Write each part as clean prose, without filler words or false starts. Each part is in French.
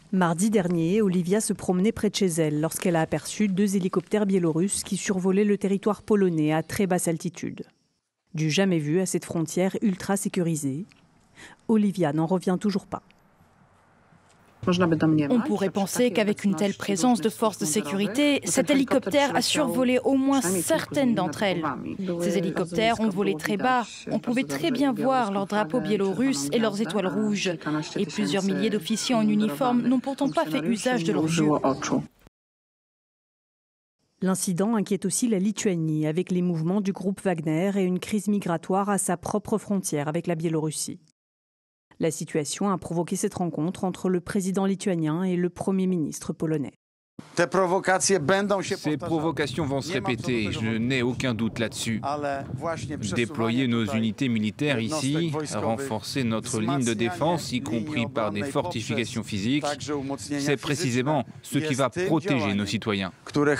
Mardi dernier, Olivia se promenait près de chez elle lorsqu'elle a aperçu 2 hélicoptères biélorusses qui survolaient le territoire polonais à très basse altitude. Du jamais vu à cette frontière ultra sécurisée, Olivia n'en revient toujours pas. On pourrait penser qu'avec une telle présence de forces de sécurité, cet hélicoptère a survolé au moins certaines d'entre elles. Ces hélicoptères ont volé très bas. On pouvait très bien voir leurs drapeaux biélorusses et leurs étoiles rouges. Et plusieurs milliers d'officiers en uniforme n'ont pourtant pas fait usage de leurs yeux. L'incident inquiète aussi la Lituanie avec les mouvements du groupe Wagner et une crise migratoire à sa propre frontière avec la Biélorussie. La situation a provoqué cette rencontre entre le président lituanien et le Premier ministre polonais. Ces provocations vont se répéter, je n'ai aucun doute là-dessus. Déployer nos unités militaires ici, renforcer notre ligne de défense, y compris par des fortifications physiques, c'est précisément ce qui va protéger nos citoyens.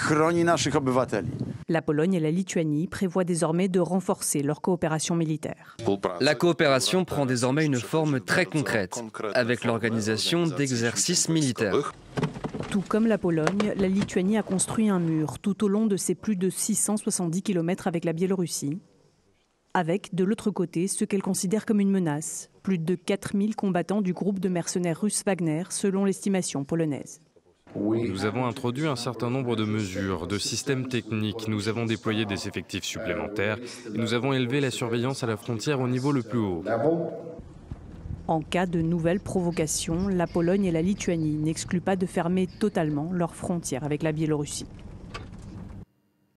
La Pologne et la Lituanie prévoient désormais de renforcer leur coopération militaire. La coopération prend désormais une forme très concrète, avec l'organisation d'exercices militaires. Tout comme la Pologne, la Lituanie a construit un mur tout au long de ses plus de 670 km avec la Biélorussie, avec de l'autre côté ce qu'elle considère comme une menace, plus de 4000 combattants du groupe de mercenaires russes Wagner selon l'estimation polonaise. Nous avons introduit un certain nombre de mesures, de systèmes techniques, nous avons déployé des effectifs supplémentaires et nous avons élevé la surveillance à la frontière au niveau le plus haut. En cas de nouvelles provocations, la Pologne et la Lituanie n'excluent pas de fermer totalement leurs frontières avec la Biélorussie.